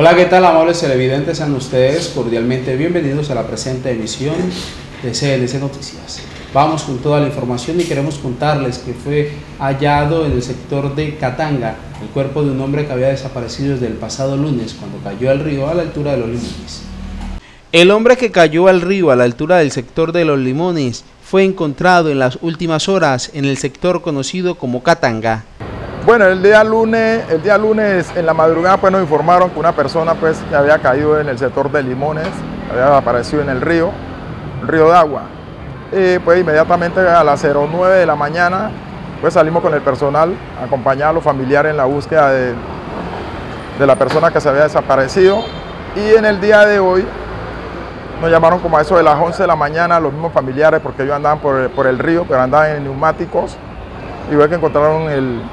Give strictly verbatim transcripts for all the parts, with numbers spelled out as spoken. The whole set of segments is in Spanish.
Hola, ¿qué tal, amables televidentes? Sean ustedes cordialmente bienvenidos a la presente emisión de C N C Noticias. Vamos con toda la información y queremos contarles que fue hallado en el sector de Katanga el cuerpo de un hombre que había desaparecido desde el pasado lunes cuando cayó al río a la altura de Los Limones. El hombre que cayó al río a la altura del sector de Los Limones fue encontrado en las últimas horas en el sector conocido como Katanga. Bueno, el día lunes, el día lunes en la madrugada pues nos informaron que una persona pues que había caído en el sector de Limones, había aparecido en el río, el río de agua. Y pues inmediatamente a las cero nueve de la mañana pues salimos con el personal, acompañar a los familiares en la búsqueda de, de la persona que se había desaparecido. Y en el día de hoy nos llamaron como a eso de las once de la mañana los mismos familiares porque ellos andaban por, por el río, pero andaban en neumáticos y fue que encontraron el...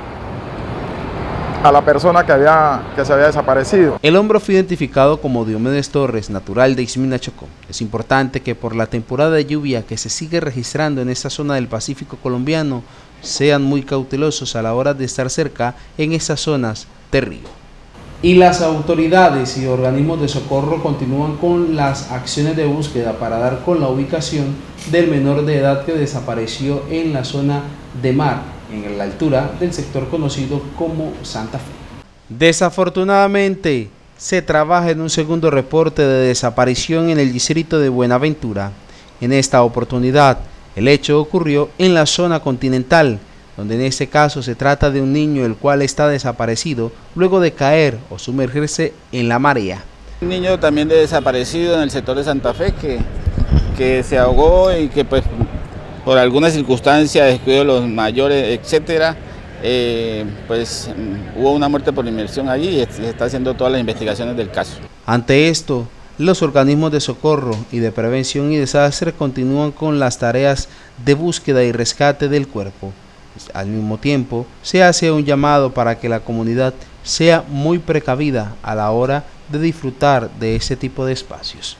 a la persona que, había, que se había desaparecido. El hombre fue identificado como Diomedes Torres, natural de Ixmina, Chocó. Es importante que por la temporada de lluvia que se sigue registrando en esta zona del Pacífico colombiano, sean muy cautelosos a la hora de estar cerca en esas zonas de río. Y las autoridades y organismos de socorro continúan con las acciones de búsqueda para dar con la ubicación del menor de edad que desapareció en la zona de mar, en la altura del sector conocido como Santa Fe. Desafortunadamente, se trabaja en un segundo reporte de desaparición en el distrito de Buenaventura. En esta oportunidad, el hecho ocurrió en la zona continental, donde en este caso se trata de un niño el cual está desaparecido luego de caer o sumergirse en la marea. Un niño también desaparecido en el sector de Santa Fe que, que se ahogó y que pues por alguna circunstancia, descuido de los mayores, etcétera, eh, pues hubo una muerte por inmersión allí y se está haciendo todas las investigaciones del caso. Ante esto, los organismos de socorro y de prevención y desastre continúan con las tareas de búsqueda y rescate del cuerpo. Al mismo tiempo, se hace un llamado para que la comunidad sea muy precavida a la hora de disfrutar de ese tipo de espacios.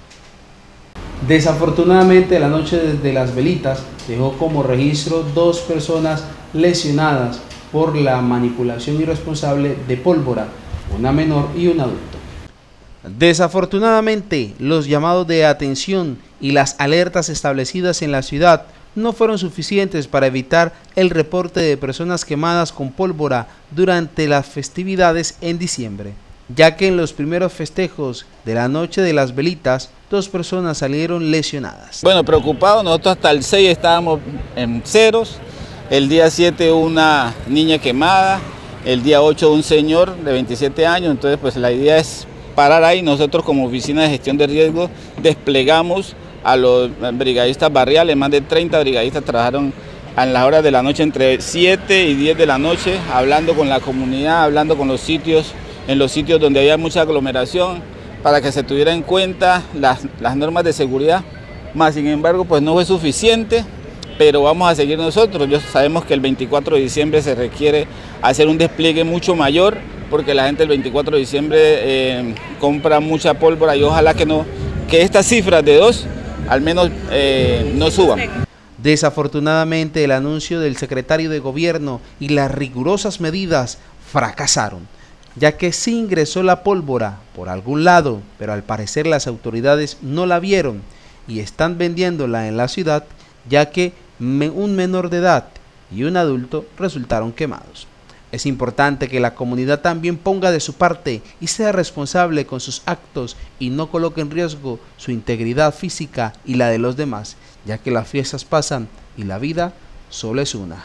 Desafortunadamente, la noche de las velitas dejó como registro dos personas lesionadas por la manipulación irresponsable de pólvora, una menor y un adulto. Desafortunadamente, los llamados de atención y las alertas establecidas en la ciudad no fueron suficientes para evitar el reporte de personas quemadas con pólvora durante las festividades en diciembre, ya que en los primeros festejos de la noche de las velitas, dos personas salieron lesionadas. Bueno, preocupados, nosotros hasta el seis estábamos en ceros, el día siete una niña quemada, el día ocho un señor de veintisiete años, entonces pues la idea es parar ahí. Nosotros como oficina de gestión de riesgos desplegamos a los brigadistas barriales, más de treinta brigadistas trabajaron a las horas de la noche entre siete y diez de la noche, hablando con la comunidad, hablando con los sitios, en los sitios donde había mucha aglomeración, para que se tuviera en cuenta las, las normas de seguridad. Más sin embargo, pues no fue suficiente, pero vamos a seguir nosotros. Yo sabemos que el veinticuatro de diciembre se requiere hacer un despliegue mucho mayor, porque la gente el veinticuatro de diciembre eh, compra mucha pólvora y ojalá que, no, que estas cifras de dos al menos eh, no suban. Desafortunadamente, el anuncio del secretario de gobierno y las rigurosas medidas fracasaron, ya que sí ingresó la pólvora por algún lado, pero al parecer las autoridades no la vieron y están vendiéndola en la ciudad, ya que un menor de edad y un adulto resultaron quemados. Es importante que la comunidad también ponga de su parte y sea responsable con sus actos y no coloque en riesgo su integridad física y la de los demás, ya que las fiestas pasan y la vida solo es una.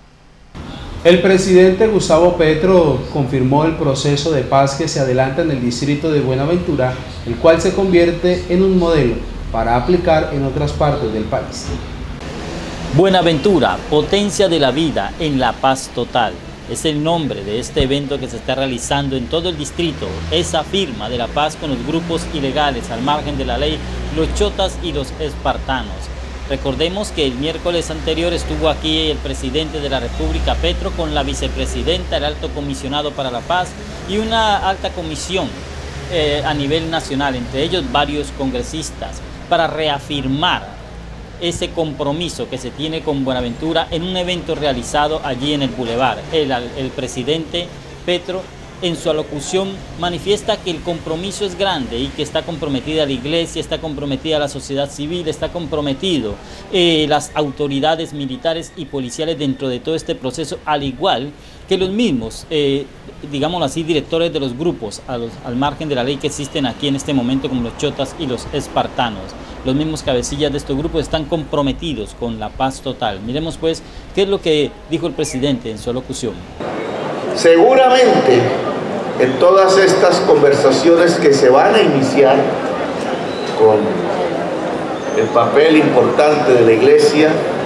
El presidente Gustavo Petro confirmó el proceso de paz que se adelanta en el distrito de Buenaventura, el cual se convierte en un modelo para aplicar en otras partes del país. Buenaventura, potencia de la vida en la paz total. Es el nombre de este evento que se está realizando en todo el distrito, esa firma de la paz con los grupos ilegales al margen de la ley, los chotas y los espartanos. Recordemos que el miércoles anterior estuvo aquí el presidente de la República, Petro, con la vicepresidenta, el alto comisionado para la paz y una alta comisión eh, a nivel nacional, entre ellos varios congresistas, para reafirmar ese compromiso que se tiene con Buenaventura en un evento realizado allí en el Boulevard. El, el presidente Petro en su alocución manifiesta que el compromiso es grande y que está comprometida la iglesia, está comprometida la sociedad civil, está comprometido eh, las autoridades militares y policiales dentro de todo este proceso, al igual que los mismos, eh, digámoslo así, directores de los grupos a los, al margen de la ley que existen aquí en este momento, como los chotas y los espartanos. Los mismos cabecillas de estos grupos están comprometidos con la paz total. Miremos pues qué es lo que dijo el presidente en su alocución. Seguramente en todas estas conversaciones que se van a iniciar con el papel importante de la iglesia,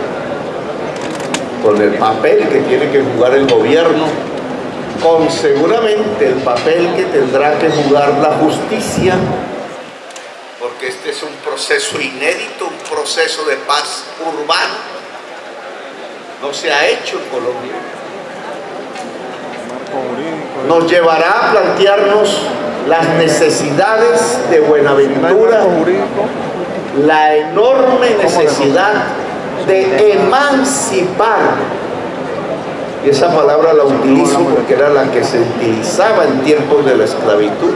con el papel que tiene que jugar el gobierno, con seguramente el papel que tendrá que jugar la justicia, porque este es un proceso inédito, un proceso de paz urbano, no se ha hecho en Colombia. Nos llevará a plantearnos las necesidades de Buenaventura, la enorme necesidad de emancipar, y esa palabra la utilizo porque era la que se utilizaba en tiempos de la esclavitud,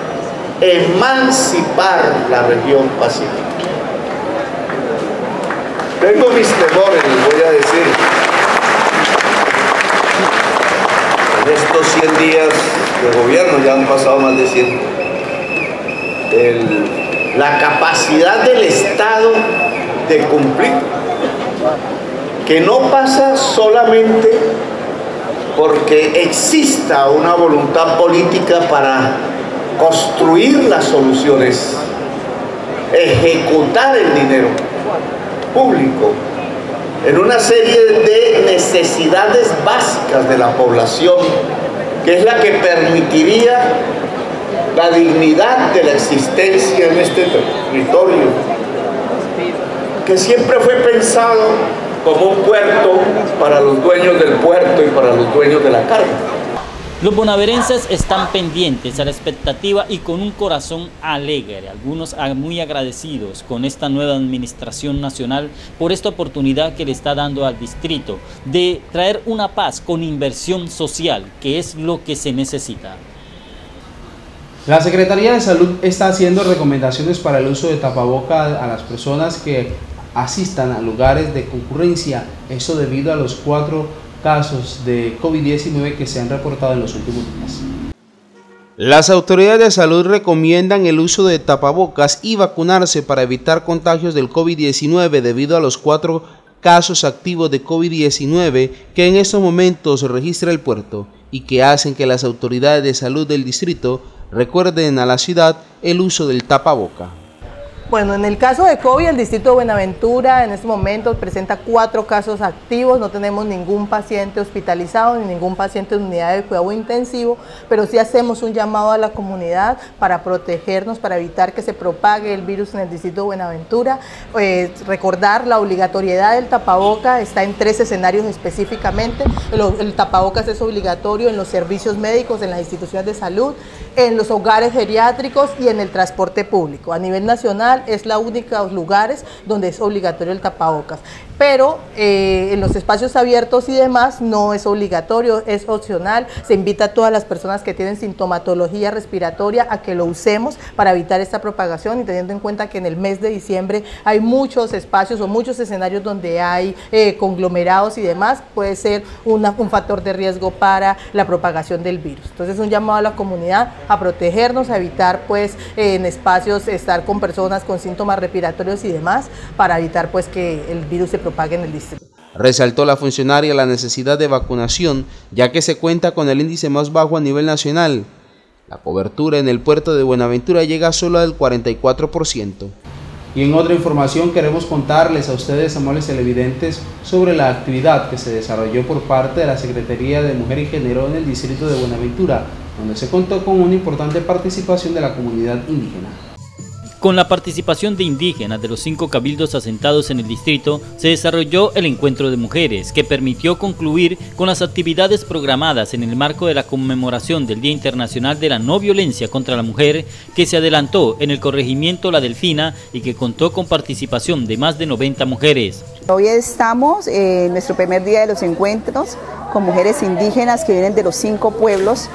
emancipar la región pacífica. Tengo mis temores, les voy a decir. En estos cien días de gobierno, ya han pasado más de cien, el, la capacidad del Estado de cumplir, que no pasa solamente porque exista una voluntad política para construir las soluciones, ejecutar el dinero público en una serie de necesidades básicas de la población, que es la que permitiría la dignidad de la existencia en este territorio, que siempre fue pensado como un puerto para los dueños del puerto y para los dueños de la carga. Los bonaverenses están pendientes a la expectativa y con un corazón alegre, algunos muy agradecidos con esta nueva administración nacional por esta oportunidad que le está dando al distrito de traer una paz con inversión social, que es lo que se necesita. La Secretaría de Salud está haciendo recomendaciones para el uso de tapaboca a las personas que asistan a lugares de concurrencia, eso debido a los cuatro casos de COVID diecinueve que se han reportado en los últimos días. Las autoridades de salud recomiendan el uso de tapabocas y vacunarse para evitar contagios del COVID diecinueve debido a los cuatro casos activos de COVID diecinueve que en estos momentos registra el puerto y que hacen que las autoridades de salud del distrito recuerden a la ciudad el uso del tapaboca. Bueno, en el caso de COVID, el distrito de Buenaventura en este momento presenta cuatro casos activos, no tenemos ningún paciente hospitalizado ni ningún paciente en unidad de cuidado intensivo, pero sí hacemos un llamado a la comunidad para protegernos, para evitar que se propague el virus en el distrito de Buenaventura. Eh, recordar la obligatoriedad del tapaboca, está en tres escenarios específicamente. El, el tapabocas es obligatorio en los servicios médicos, en las instituciones de salud, en los hogares geriátricos y en el transporte público. A nivel nacional es la única lugares donde es obligatorio el tapabocas, pero eh, en los espacios abiertos y demás no es obligatorio, es opcional. Se invita a todas las personas que tienen sintomatología respiratoria a que lo usemos para evitar esta propagación, y teniendo en cuenta que en el mes de diciembre hay muchos espacios o muchos escenarios donde hay eh, conglomerados y demás, puede ser una, un factor de riesgo para la propagación del virus. Entonces, un llamado a la comunidad a protegernos, a evitar pues eh, en espacios estar con personas con síntomas respiratorios y demás, para evitar pues que el virus se propague en el distrito. Resaltó la funcionaria la necesidad de vacunación, ya que se cuenta con el índice más bajo a nivel nacional. La cobertura en el puerto de Buenaventura llega solo al cuarenta y cuatro por ciento. Y en otra información queremos contarles a ustedes, amables televidentes, sobre la actividad que se desarrolló por parte de la Secretaría de Mujer y Género en el distrito de Buenaventura, donde se contó con una importante participación de la comunidad indígena. Con la participación de indígenas de los cinco cabildos asentados en el distrito, se desarrolló el encuentro de mujeres, que permitió concluir con las actividades programadas en el marco de la conmemoración del Día Internacional de la No Violencia contra la Mujer, que se adelantó en el corregimiento La Delfina y que contó con participación de más de noventa mujeres. Hoy estamos en nuestro primer día de los encuentros con mujeres indígenas que vienen de los cinco pueblos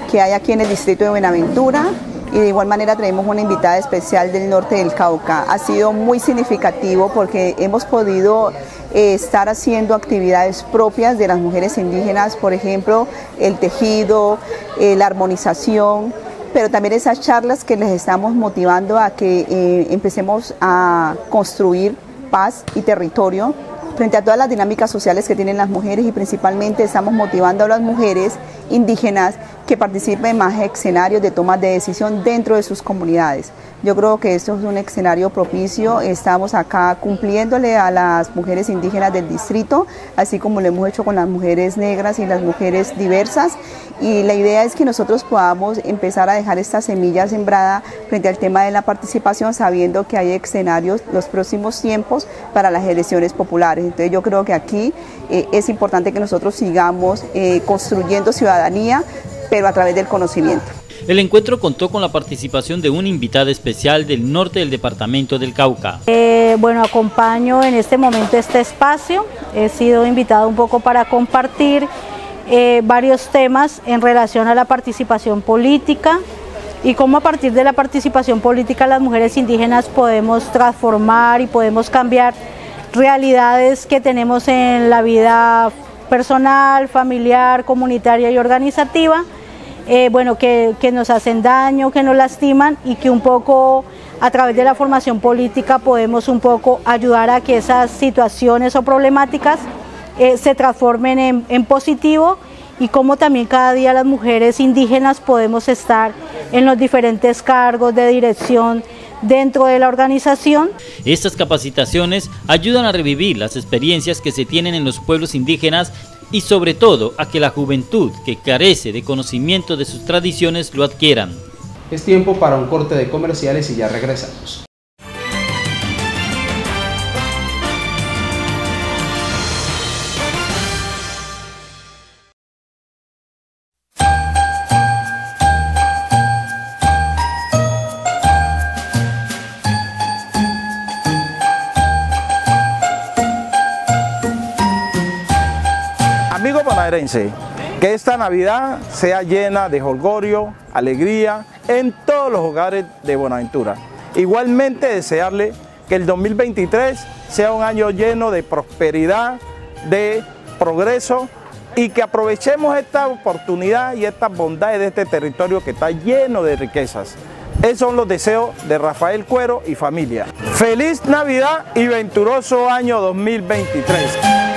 que hay aquí en el distrito de Buenaventura, y de igual manera tenemos una invitada especial del norte del Cauca. Ha sido muy significativo porque hemos podido eh, estar haciendo actividades propias de las mujeres indígenas, por ejemplo, el tejido, eh, la armonización, pero también esas charlas que les estamos motivando a que eh, empecemos a construir paz y territorio frente a todas las dinámicas sociales que tienen las mujeres, y principalmente estamos motivando a las mujeres indígenas que participen en más escenarios de tomas de decisión dentro de sus comunidades. Yo creo que esto es un escenario propicio. Estamos acá cumpliéndole a las mujeres indígenas del distrito, así como lo hemos hecho con las mujeres negras y las mujeres diversas, y la idea es que nosotros podamos empezar a dejar esta semilla sembrada frente al tema de la participación, sabiendo que hay escenarios los próximos tiempos para las elecciones populares. Entonces yo creo que aquí eh, es importante que nosotros sigamos eh, construyendo ciudadanía, pero a través del conocimiento. El encuentro contó con la participación de una invitada especial del norte del departamento del Cauca. Eh, bueno, acompaño en este momento este espacio. He sido invitada un poco para compartir eh, varios temas en relación a la participación política y cómo a partir de la participación política las mujeres indígenas podemos transformar y podemos cambiar realidades que tenemos en la vida personal, familiar, comunitaria y organizativa. Eh, bueno, que, que nos hacen daño, que nos lastiman, y que un poco a través de la formación política podemos un poco ayudar a que esas situaciones o problemáticas eh, se transformen en, en positivo, y cómo también cada día las mujeres indígenas podemos estar en los diferentes cargos de dirección dentro de la organización. Estas capacitaciones ayudan a revivir las experiencias que se tienen en los pueblos indígenas y sobre todo a que la juventud que carece de conocimiento de sus tradiciones lo adquieran. Es tiempo para un corte de comerciales y ya regresamos. Amigo bonaerense, que esta Navidad sea llena de jolgorio, alegría en todos los hogares de Buenaventura. Igualmente desearle que el dos mil veintitrés sea un año lleno de prosperidad, de progreso, y que aprovechemos esta oportunidad y estas bondades de este territorio que está lleno de riquezas. Esos son los deseos de Rafael Cuero y familia. Feliz Navidad y venturoso año dos mil veintitrés.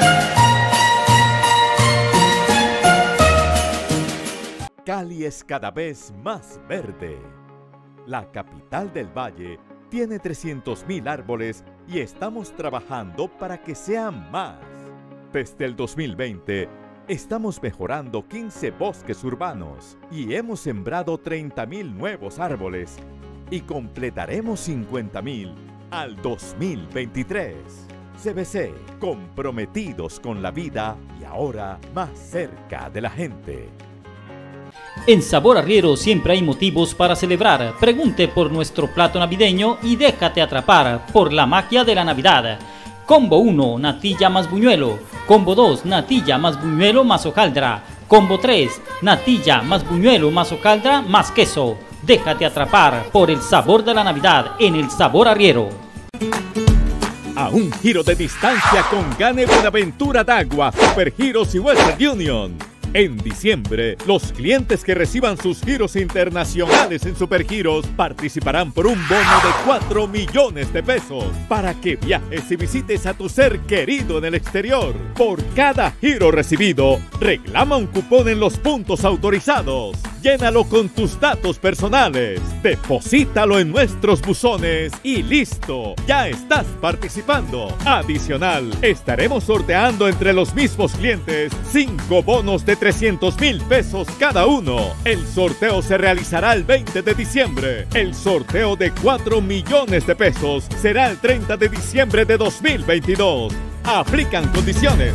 Cali es cada vez más verde. La capital del Valle tiene trescientos mil árboles y estamos trabajando para que sean más. Desde el dos mil veinte, estamos mejorando quince bosques urbanos y hemos sembrado treinta mil nuevos árboles y completaremos cincuenta mil al dos mil veintitrés. C B C, comprometidos con la vida y ahora más cerca de la gente. En Sabor Arriero siempre hay motivos para celebrar. Pregunte por nuestro plato navideño y déjate atrapar por la magia de la Navidad. Combo uno, natilla más buñuelo. Combo dos, natilla más buñuelo más hojaldra. Combo tres, natilla más buñuelo más hojaldra más queso. Déjate atrapar por el sabor de la Navidad en el Sabor Arriero. A un giro de distancia con Gane Buenaventura Dagua, Supergiros y Western Union. En diciembre, los clientes que reciban sus giros internacionales en Supergiros participarán por un bono de cuatro millones de pesos para que viajes y visites a tu ser querido en el exterior. Por cada giro recibido, reclama un cupón en los puntos autorizados. Llénalo con tus datos personales, deposítalo en nuestros buzones y listo, ya estás participando. Adicional, estaremos sorteando entre los mismos clientes cinco bonos de trescientos mil pesos cada uno. El sorteo se realizará el veinte de diciembre. El sorteo de cuatro millones de pesos será el treinta de diciembre de dos mil veintidós. Aplican condiciones.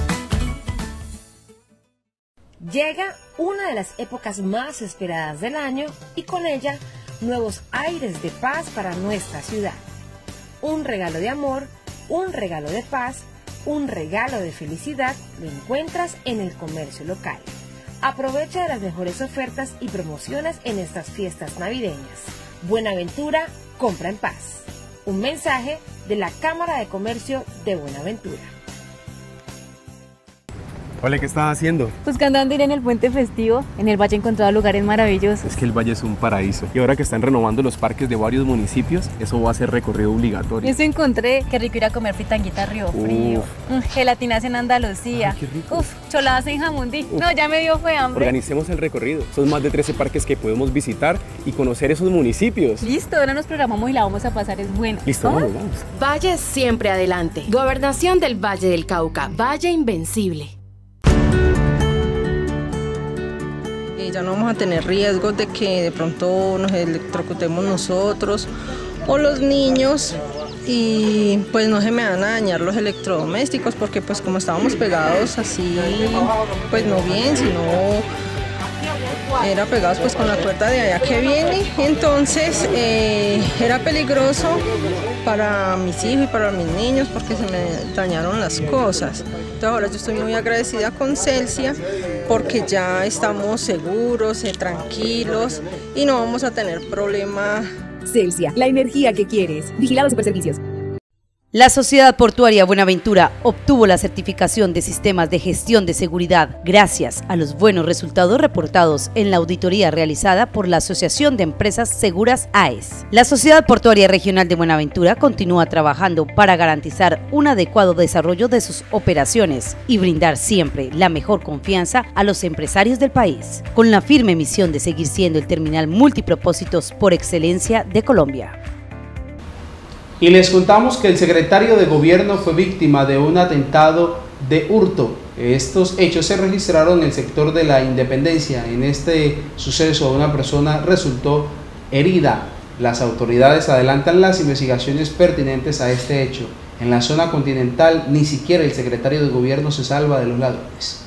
Llega una de las épocas más esperadas del año y con ella nuevos aires de paz para nuestra ciudad. Un regalo de amor, un regalo de paz, un regalo de felicidad lo encuentras en el comercio local. Aprovecha de las mejores ofertas y promociones en estas fiestas navideñas. Buenaventura, compra en paz. Un mensaje de la Cámara de Comercio de Buenaventura. Hola, ¿qué estás haciendo? Buscando dónde ir en el puente festivo. En el valle he encontrado lugares maravillosos. Es que el valle es un paraíso. Y ahora que están renovando los parques de varios municipios, eso va a ser recorrido obligatorio. Eso encontré. Qué rico ir a comer fritanguita a Río Frío. Mm, gelatinas en Andalucía. Ay, qué rico. Uf, choladas en Jamundí. Uf. No, ya me dio fue hambre. Organicemos el recorrido. Son más de trece parques que podemos visitar y conocer esos municipios. Listo, ahora nos programamos y la vamos a pasar, es bueno. Listo, vamos, vamos. Valle siempre adelante. Gobernación del Valle del Cauca. Valle invencible. Ya no vamos a tener riesgos de que de pronto nos electrocutemos nosotros o los niños y pues no se me van a dañar los electrodomésticos porque pues como estábamos pegados así, pues no bien, sino era pegados pues con la puerta de allá que viene, entonces eh, era peligroso para mis hijos y para mis niños porque se me dañaron las cosas. Entonces ahora yo estoy muy agradecida con Celsia porque ya estamos seguros, eh, tranquilos y no vamos a tener problema. Celsia, la energía que quieres. Vigilado Superservicios. La Sociedad Portuaria Buenaventura obtuvo la certificación de sistemas de gestión de seguridad gracias a los buenos resultados reportados en la auditoría realizada por la Asociación de Empresas Seguras A E S. La Sociedad Portuaria Regional de Buenaventura continúa trabajando para garantizar un adecuado desarrollo de sus operaciones y brindar siempre la mejor confianza a los empresarios del país, con la firme misión de seguir siendo el terminal multipropósitos por excelencia de Colombia. Y les contamos que el secretario de Gobierno fue víctima de un atentado de hurto. Estos hechos se registraron en el sector de la Independencia. En este suceso una persona resultó herida. Las autoridades adelantan las investigaciones pertinentes a este hecho. En la zona continental ni siquiera el secretario de Gobierno se salva de los ladrones.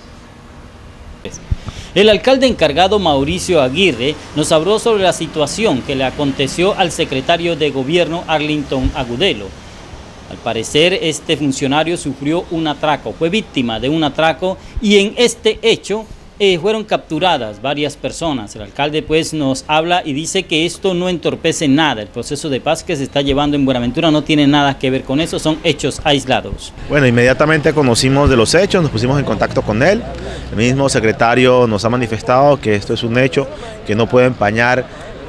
El alcalde encargado Mauricio Aguirre nos habló sobre la situación que le aconteció al secretario de Gobierno Arlington Agudelo. Al parecer, este funcionario sufrió un atraco, fue víctima de un atraco y en este hecho eh, fueron capturadas varias personas. El alcalde pues nos habla y dice que esto no entorpece nada. El proceso de paz que se está llevando en Buenaventura no tiene nada que ver con eso, son hechos aislados. Bueno, inmediatamente conocimos de los hechos, nos pusimos en contacto con él. El mismo secretario nos ha manifestado que esto es un hecho que no puede empañar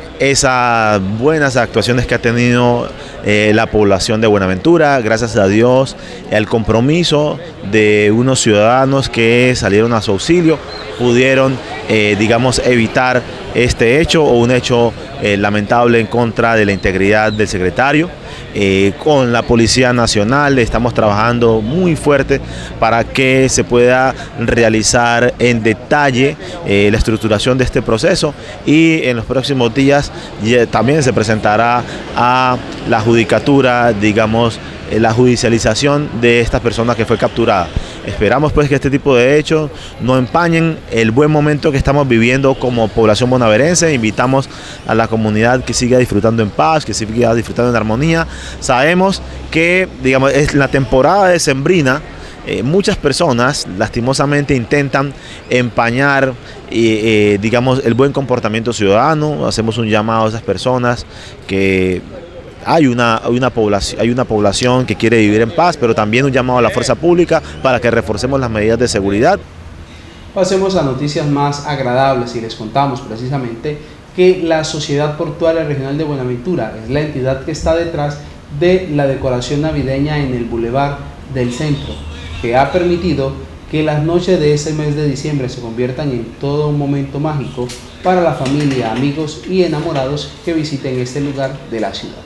esas buenas actuaciones que ha tenido eh, la población de Buenaventura, gracias a Dios, el compromiso de unos ciudadanos que salieron a su auxilio, pudieron, eh, digamos, evitar este hecho o un hecho eh, lamentable en contra de la integridad del secretario. Eh, con la Policía Nacional estamos trabajando muy fuerte para que se pueda realizar en detalle eh, la estructuración de este proceso y en los próximos días eh, también se presentará a la judicatura, digamos, eh, la judicialización de esta persona que fue capturada. Esperamos pues que este tipo de hechos no empañen el buen momento que estamos viviendo como población bonaverense. Invitamos a la comunidad que siga disfrutando en paz, que siga disfrutando en armonía. Sabemos que, digamos, es la temporada decembrina. Eh, muchas personas lastimosamente intentan empañar eh, eh, digamos, el buen comportamiento ciudadano. Hacemos un llamado a esas personas que Hay una, hay, una población, hay una población que quiere vivir en paz, pero también un llamado a la fuerza pública para que reforcemos las medidas de seguridad. Pasemos a noticias más agradables y les contamos precisamente que la Sociedad Portuaria Regional de Buenaventura es la entidad que está detrás de la decoración navideña en el Boulevard del Centro, que ha permitido que las noches de ese mes de diciembre se conviertan en todo un momento mágico para la familia, amigos y enamorados que visiten este lugar de la ciudad.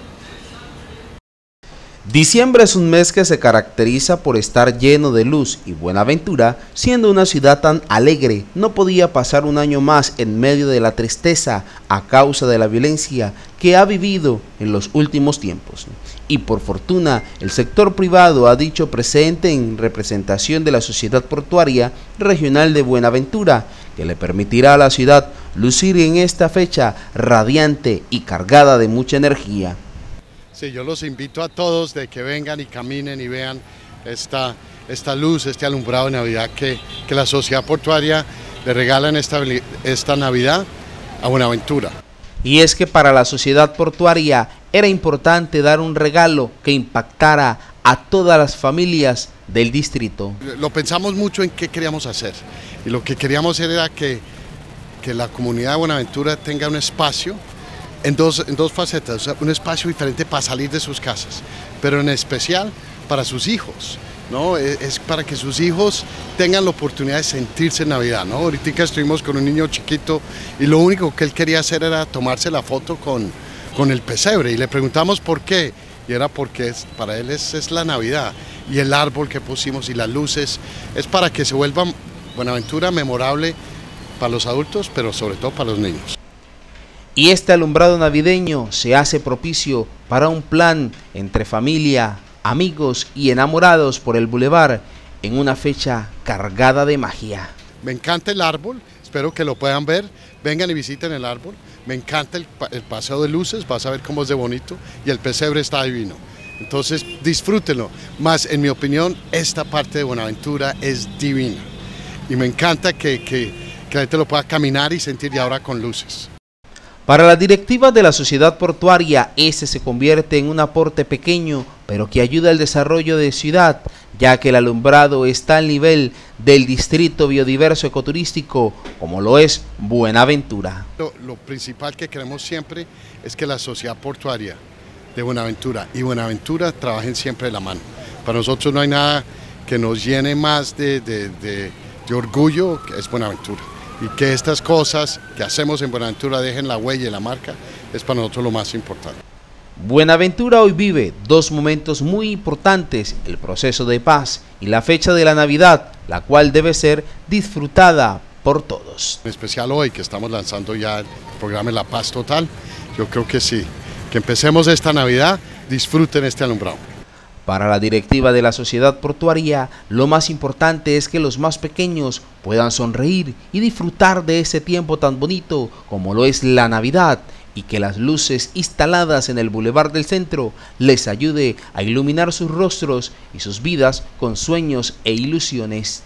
Diciembre es un mes que se caracteriza por estar lleno de luz y Buenaventura, siendo una ciudad tan alegre, no podía pasar un año más en medio de la tristeza a causa de la violencia que ha vivido en los últimos tiempos. Y por fortuna, el sector privado ha dicho presente en representación de la Sociedad Portuaria Regional de Buenaventura, que le permitirá a la ciudad lucir en esta fecha radiante y cargada de mucha energía. Sí, yo los invito a todos de que vengan y caminen y vean esta, esta luz, este alumbrado de Navidad que, que la Sociedad Portuaria le regalan esta, esta Navidad a Buenaventura. Y es que para la sociedad portuaria era importante dar un regalo que impactara a todas las familias del distrito. Lo pensamos mucho en qué queríamos hacer, y lo que queríamos hacer era que, que la comunidad de Buenaventura tenga un espacio en dos, en dos facetas, o sea, un espacio diferente para salir de sus casas, pero en especial para sus hijos, ¿no? Es, es para que sus hijos tengan la oportunidad de sentirse en Navidad, ¿no? Ahorita estuvimos con un niño chiquito y lo único que él quería hacer era tomarse la foto con, con el pesebre, y le preguntamos por qué, y era porque es, para él es, es la Navidad, y el árbol que pusimos y las luces, es para que se vuelva Buenaventura memorable para los adultos, pero sobre todo para los niños. Y este alumbrado navideño se hace propicio para un plan entre familia, amigos y enamorados por el bulevar en una fecha cargada de magia. Me encanta el árbol, espero que lo puedan ver, vengan y visiten el árbol. Me encanta el, el paseo de luces, vas a ver cómo es de bonito, y el pesebre está divino. Entonces disfrútenlo, más en mi opinión esta parte de Buenaventura es divina. Y me encanta que, que, que la gente lo pueda caminar y sentir, y ahora con luces. Para las directivas de la sociedad portuaria, este se convierte en un aporte pequeño, pero que ayuda al desarrollo de ciudad, ya que el alumbrado está al nivel del distrito biodiverso ecoturístico, como lo es Buenaventura. Lo, lo principal que queremos siempre es que la sociedad portuaria de Buenaventura y Buenaventura trabajen siempre de la mano. Para nosotros no hay nada que nos llene más de, de, de, de orgullo, que es Buenaventura. Y que estas cosas que hacemos en Buenaventura dejen la huella y la marca, es para nosotros lo más importante. Buenaventura hoy vive dos momentos muy importantes, el proceso de paz y la fecha de la Navidad, la cual debe ser disfrutada por todos. En especial hoy que estamos lanzando ya el programa La Paz Total, yo creo que sí, que empecemos esta Navidad, disfruten este alumbrado. Para la directiva de la sociedad portuaria, lo más importante es que los más pequeños puedan sonreír y disfrutar de ese tiempo tan bonito como lo es la Navidad, y que las luces instaladas en el Boulevard del Centro les ayude a iluminar sus rostros y sus vidas con sueños e ilusiones.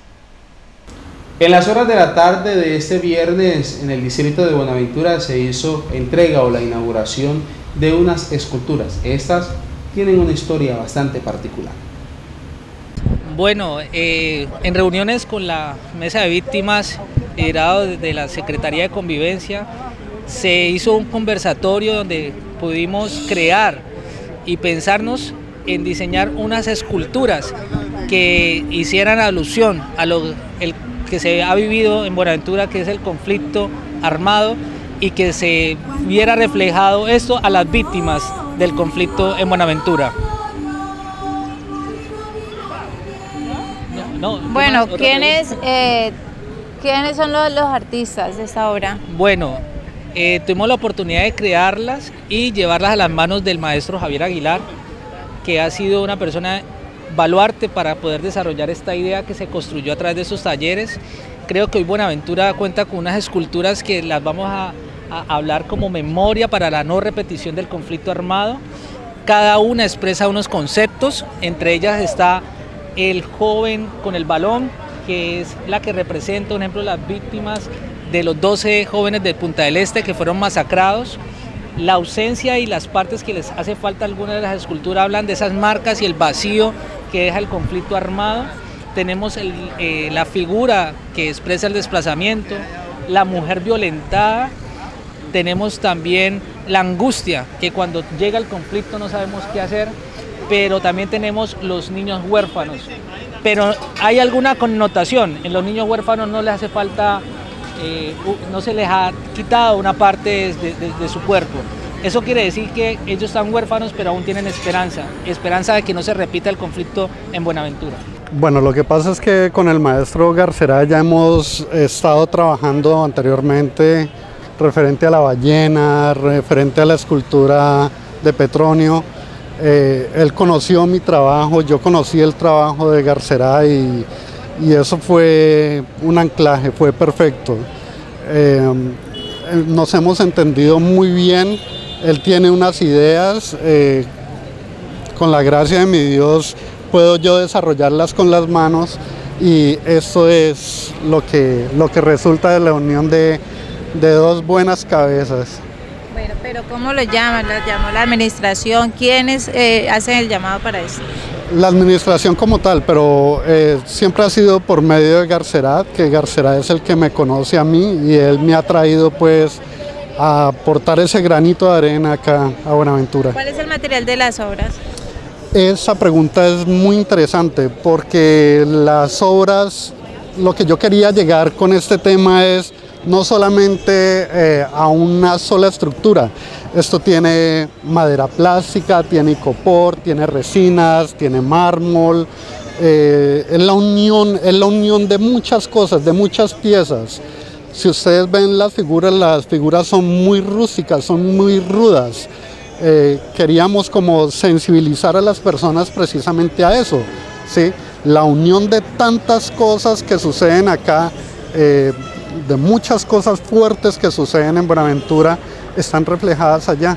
En las horas de la tarde de este viernes, en el distrito de Buenaventura se hizo entrega o la inauguración de unas esculturas. Estas tienen una historia bastante particular. Bueno, eh, en reuniones con la mesa de víctimas liderado de la Secretaría de Convivencia, se hizo un conversatorio donde pudimos crear y pensarnos en diseñar unas esculturas que hicieran alusión a lo el, que se ha vivido en Buenaventura, que es el conflicto armado, y que se viera reflejado esto a las víctimas del conflicto en Buenaventura. No, no, bueno, ¿quiénes, eh, ¿quiénes son los, los artistas de esta obra? Bueno, eh, tuvimos la oportunidad de crearlas y llevarlas a las manos del maestro Javier Aguilar, que ha sido una persona baluarte para poder desarrollar esta idea que se construyó a través de esos talleres. Creo que hoy Buenaventura cuenta con unas esculturas que las vamos a, a hablar como memoria para la no repetición del conflicto armado. Cada una expresa unos conceptos, entre ellas está el joven con el balón, que es la que representa, por ejemplo, las víctimas de los doce jóvenes de Punta del Este que fueron masacrados. La ausencia y las partes que les hace falta, algunas de las esculturas hablan de esas marcas y el vacío que deja el conflicto armado. Tenemos el, eh, la figura que expresa el desplazamiento, la mujer violentada. Tenemos también la angustia, que cuando llega el conflicto no sabemos qué hacer, pero también tenemos los niños huérfanos. Pero hay alguna connotación, en los niños huérfanos no les hace falta, eh, no se les ha quitado una parte de, de, de su cuerpo. Eso quiere decir que ellos están huérfanos, pero aún tienen esperanza, esperanza de que no se repita el conflicto en Buenaventura. Bueno, lo que pasa es que con el maestro Garcerá ya hemos estado trabajando anteriormente referente a la ballena, referente a la escultura de Petronio. Eh, él conoció mi trabajo, yo conocí el trabajo de Garcerá y, y eso fue un anclaje, fue perfecto. Eh, nos hemos entendido muy bien, él tiene unas ideas, eh, con la gracia de mi Dios puedo yo desarrollarlas con las manos, y eso es lo que, lo que resulta de la unión de, de dos buenas cabezas. Bueno, pero ¿cómo lo llaman? ¿Lo llamó la administración? ¿Quiénes eh, hacen el llamado para eso? La administración como tal, pero eh, siempre ha sido por medio de Garcerat, que Garcerat es el que me conoce a mí y él me ha traído pues a aportar ese granito de arena acá a Buenaventura. ¿Cuál es el material de las obras? Esa pregunta es muy interesante porque las obras, lo que yo quería llegar con este tema es no solamente eh, a una sola estructura. Esto tiene madera plástica, tiene icopor, tiene resinas, tiene mármol. Eh, es la unión, es la unión de muchas cosas, de muchas piezas. Si ustedes ven las figuras, las figuras son muy rústicas, son muy rudas. Eh, queríamos como sensibilizar a las personas precisamente a eso, ¿sí? La unión de tantas cosas que suceden acá, eh, de muchas cosas fuertes que suceden en Buenaventura, están reflejadas allá.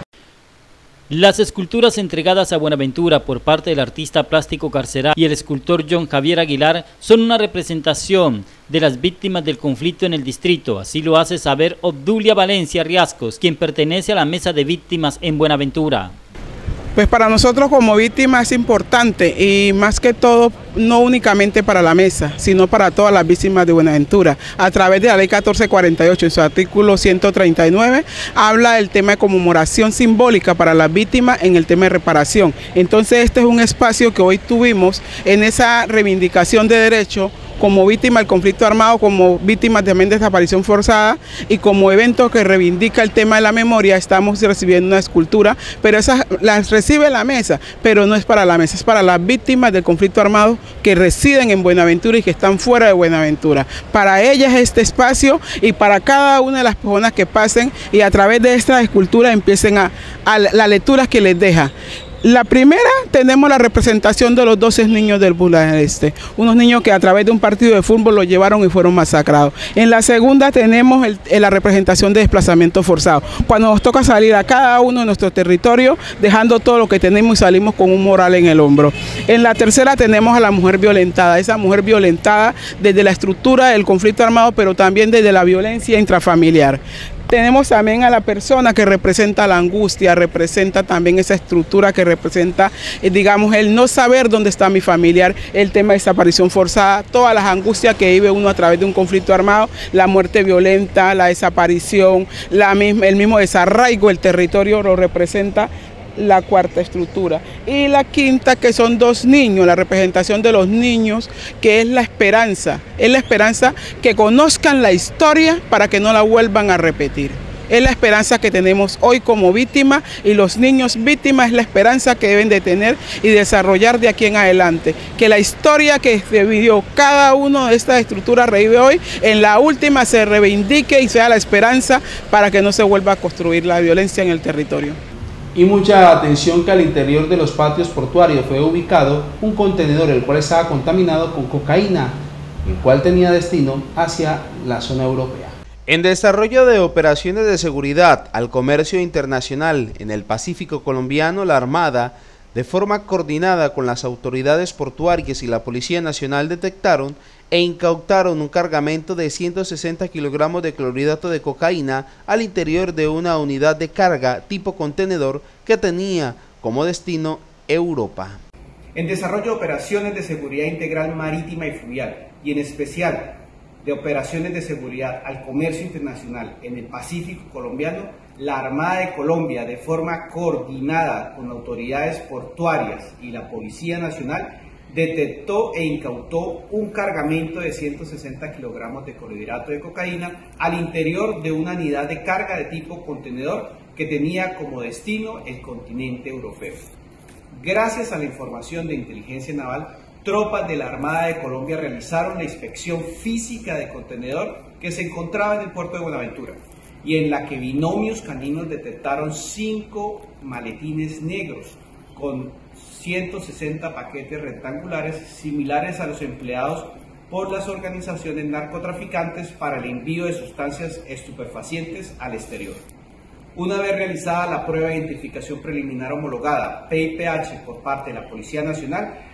Las esculturas entregadas a Buenaventura por parte del artista plástico Garcerat y el escultor John Javier Aguilar son una representación de las víctimas del conflicto en el distrito. Así lo hace saber Obdulia Valencia Riascos, quien pertenece a la Mesa de Víctimas en Buenaventura. Pues para nosotros como víctimas es importante y más que todo no únicamente para la mesa, sino para todas las víctimas de Buenaventura. A través de la ley catorce cuarenta y ocho, en su artículo ciento treinta y nueve, habla del tema de conmemoración simbólica para las víctimas en el tema de reparación. Entonces este es un espacio que hoy tuvimos en esa reivindicación de derechos como víctima del conflicto armado, como víctimas también de desaparición forzada y como evento que reivindica el tema de la memoria. Estamos recibiendo una escultura, pero esas las recibe la mesa, pero no es para la mesa, es para las víctimas del conflicto armado que residen en Buenaventura y que están fuera de Buenaventura. Para ellas este espacio y para cada una de las personas que pasen y a través de esta escultura empiecen a, a la lectura que les deja. La primera, tenemos la representación de los doce niños del Bula Este, unos niños que a través de un partido de fútbol los llevaron y fueron masacrados. En la segunda tenemos el, la representación de desplazamiento forzado, cuando nos toca salir a cada uno de nuestro territorio, dejando todo lo que tenemos y salimos con un moral en el hombro. En la tercera tenemos a la mujer violentada, esa mujer violentada desde la estructura del conflicto armado, pero también desde la violencia intrafamiliar. Tenemos también a la persona que representa la angustia, representa también esa estructura que representa, eh, digamos, el no saber dónde está mi familiar, el tema de desaparición forzada, todas las angustias que vive uno a través de un conflicto armado, la muerte violenta, la desaparición, la misma, el mismo desarraigo del territorio lo representa la cuarta estructura. Y la quinta, que son dos niños, la representación de los niños, que es la esperanza, es la esperanza que conozcan la historia para que no la vuelvan a repetir. Es la esperanza que tenemos hoy como víctima y los niños víctimas es la esperanza que deben de tener y desarrollar de aquí en adelante. Que la historia que se vivió cada uno de estas estructuras revive hoy, en la última se reivindique y sea la esperanza para que no se vuelva a construir la violencia en el territorio. Y mucha atención que al interior de los patios portuarios fue ubicado un contenedor el cual estaba contaminado con cocaína, el cual tenía destino hacia la zona europea. En desarrollo de operaciones de seguridad al comercio internacional en el Pacífico colombiano, la Armada, de forma coordinada con las autoridades portuarias y la Policía Nacional, detectaron e incautaron un cargamento de ciento sesenta kilogramos de clorhidrato de cocaína al interior de una unidad de carga tipo contenedor que tenía como destino Europa. En desarrollo de operaciones de seguridad integral marítima y fluvial, y en especial de operaciones de seguridad al comercio internacional en el Pacífico colombiano, la Armada de Colombia, de forma coordinada con autoridades portuarias y la Policía Nacional, detectó e incautó un cargamento de ciento sesenta kilogramos de clorhidrato de cocaína al interior de una unidad de carga de tipo contenedor que tenía como destino el continente europeo. Gracias a la información de inteligencia naval, tropas de la Armada de Colombia realizaron la inspección física del contenedor que se encontraba en el puerto de Buenaventura y en la que binomios caninos detectaron cinco maletines negros con ciento sesenta paquetes rectangulares similares a los empleados por las organizaciones narcotraficantes para el envío de sustancias estupefacientes al exterior. Una vez realizada la prueba de identificación preliminar homologada P I P H por parte de la Policía Nacional,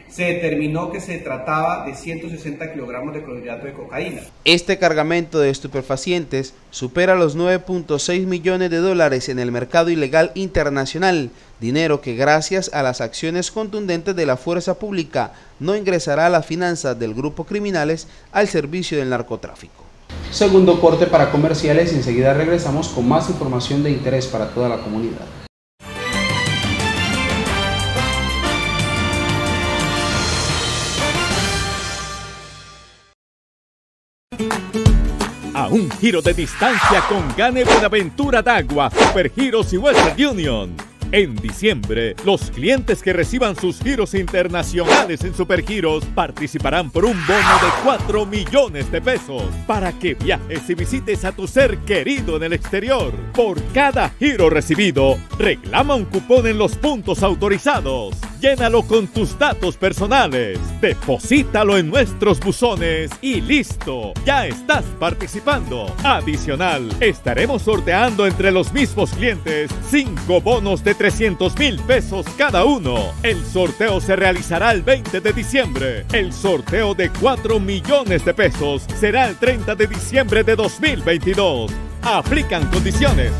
se determinó que se trataba de ciento sesenta kilogramos de clorhidrato de cocaína. Este cargamento de estupefacientes supera los nueve punto seis millones de dólares en el mercado ilegal internacional, dinero que gracias a las acciones contundentes de la fuerza pública no ingresará a las finanzas del grupo criminales al servicio del narcotráfico. Segundo corte para comerciales y enseguida regresamos con más información de interés para toda la comunidad. A un giro de distancia con Gane Buenaventura Dagua, Supergiros y Western Union. En diciembre, los clientes que reciban sus giros internacionales en Supergiros participarán por un bono de cuatro millones de pesos para que viajes y visites a tu ser querido en el exterior. Por cada giro recibido, reclama un cupón en los puntos autorizados. Llénalo con tus datos personales, deposítalo en nuestros buzones y listo, ya estás participando. Adicional, estaremos sorteando entre los mismos clientes cinco bonos de trescientos mil pesos cada uno. El sorteo se realizará el veinte de diciembre. El sorteo de cuatro millones de pesos será el treinta de diciembre de dos mil veintidós. Aplican condiciones.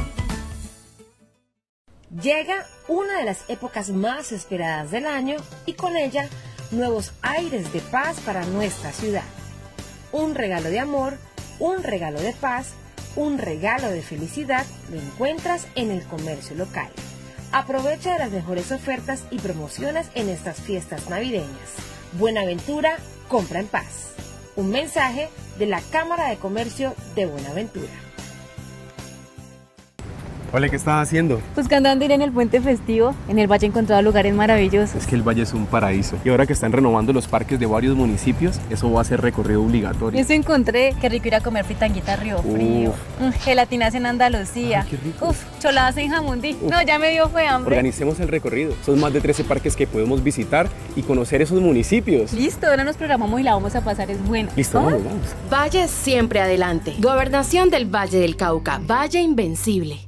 Llega una de las épocas más esperadas del año y con ella nuevos aires de paz para nuestra ciudad. Un regalo de amor, un regalo de paz, un regalo de felicidad lo encuentras en el comercio local. Aprovecha de las mejores ofertas y promociones en estas fiestas navideñas. Buenaventura, compra en paz. Un mensaje de la Cámara de Comercio de Buenaventura. Hola, ¿qué estás haciendo? Buscando dónde ir en el puente festivo. En el valle he encontrado lugares maravillosos. Es que el valle es un paraíso. Y ahora que están renovando los parques de varios municipios, eso va a ser recorrido obligatorio. Eso encontré. Qué rico ir a comer fritanguita a Río Frío. Mm, gelatinas en Andalucía. Ay, qué rico. Uf, choladas en Jamundí. Uf. No, ya me dio fue hambre. Organicemos el recorrido. Son más de trece parques que podemos visitar y conocer esos municipios. Listo, ahora nos programamos y la vamos a pasar, es bueno. Listo, vamos, vamos. Valle siempre adelante. Gobernación del Valle del Cauca. Valle invencible.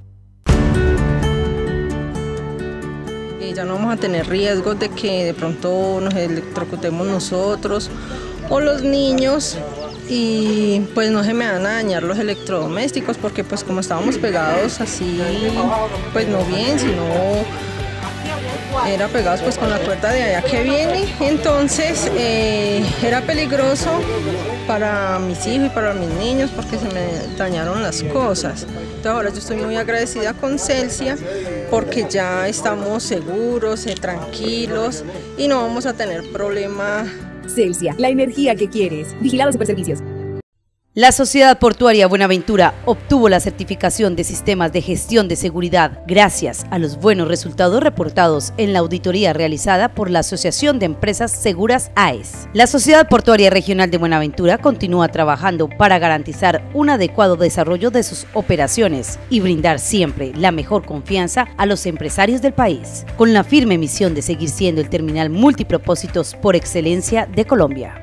Ya no vamos a tener riesgos de que de pronto nos electrocutemos nosotros o los niños y pues no se me van a dañar los electrodomésticos porque pues como estábamos pegados así, pues no bien, sino era pegados pues con la puerta de allá que viene, entonces eh, era peligroso para mis hijos y para mis niños porque se me dañaron las cosas. Entonces ahora yo estoy muy agradecida con Celsia porque ya estamos seguros, eh, tranquilos y no vamos a tener problema. Celsia, la energía que quieres. Vigilado Superservicios. La Sociedad Portuaria Buenaventura obtuvo la certificación de sistemas de gestión de seguridad gracias a los buenos resultados reportados en la auditoría realizada por la Asociación de Empresas Seguras A E S. La Sociedad Portuaria Regional de Buenaventura continúa trabajando para garantizar un adecuado desarrollo de sus operaciones y brindar siempre la mejor confianza a los empresarios del país, con la firme misión de seguir siendo el terminal multipropósitos por excelencia de Colombia.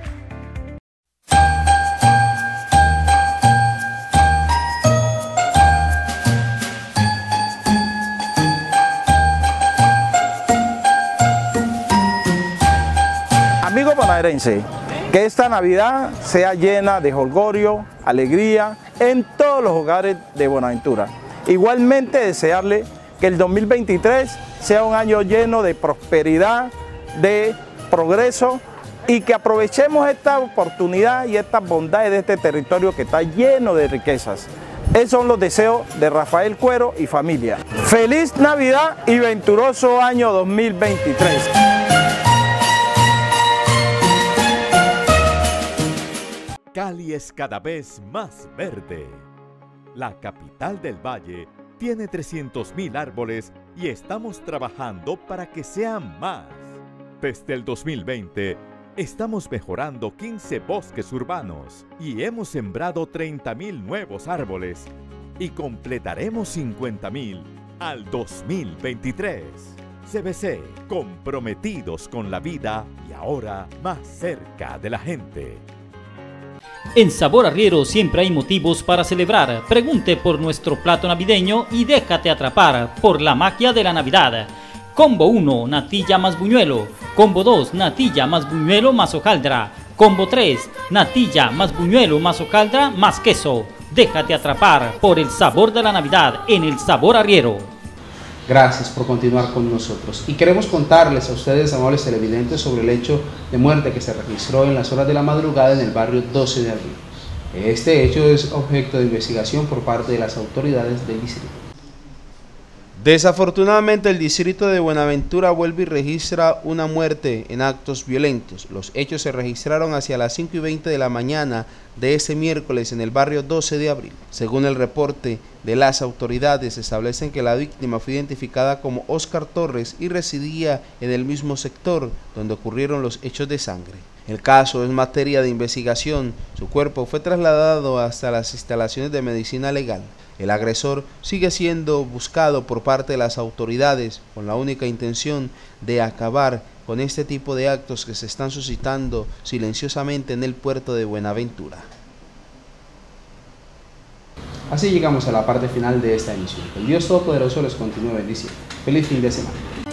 Amigo bonaerense, que esta Navidad sea llena de jolgorio, alegría en todos los hogares de Buenaventura. Igualmente desearle que el dos mil veintitrés sea un año lleno de prosperidad, de progreso y que aprovechemos esta oportunidad y estas bondades de este territorio que está lleno de riquezas. Esos son los deseos de Rafael Cuero y familia. Feliz Navidad y venturoso año dos mil veintitrés. Cali es cada vez más verde. La capital del Valle tiene trescientos mil árboles y estamos trabajando para que sean más. Desde el dos mil veinte, estamos mejorando quince bosques urbanos y hemos sembrado treinta mil nuevos árboles y completaremos cincuenta mil al dos mil veintitrés. C B C, comprometidos con la vida y ahora más cerca de la gente. En Sabor Arriero siempre hay motivos para celebrar. Pregunte por nuestro plato navideño y déjate atrapar por la magia de la Navidad. Combo uno, natilla más buñuelo. Combo dos, natilla más buñuelo más hojaldra. Combo tres, natilla más buñuelo más hojaldra más queso. Déjate atrapar por el sabor de la Navidad en El Sabor Arriero. Gracias por continuar con nosotros. Y queremos contarles a ustedes, amables televidentes, sobre el hecho de muerte que se registró en las horas de la madrugada en el barrio doce de abril. Este hecho es objeto de investigación por parte de las autoridades del distrito. Desafortunadamente, el distrito de Buenaventura vuelve y registra una muerte en actos violentos. Los hechos se registraron hacia las cinco y veinte de la mañana de ese miércoles en el barrio doce de abril. Según el reporte de las autoridades, establecen que la víctima fue identificada como Óscar Torres y residía en el mismo sector donde ocurrieron los hechos de sangre. El caso es materia de investigación. Su cuerpo fue trasladado hasta las instalaciones de medicina legal. El agresor sigue siendo buscado por parte de las autoridades con la única intención de acabar con este tipo de actos que se están suscitando silenciosamente en el puerto de Buenaventura. Así llegamos a la parte final de esta emisión. Que el Dios Todopoderoso les continúe bendiciendo. Feliz fin de semana.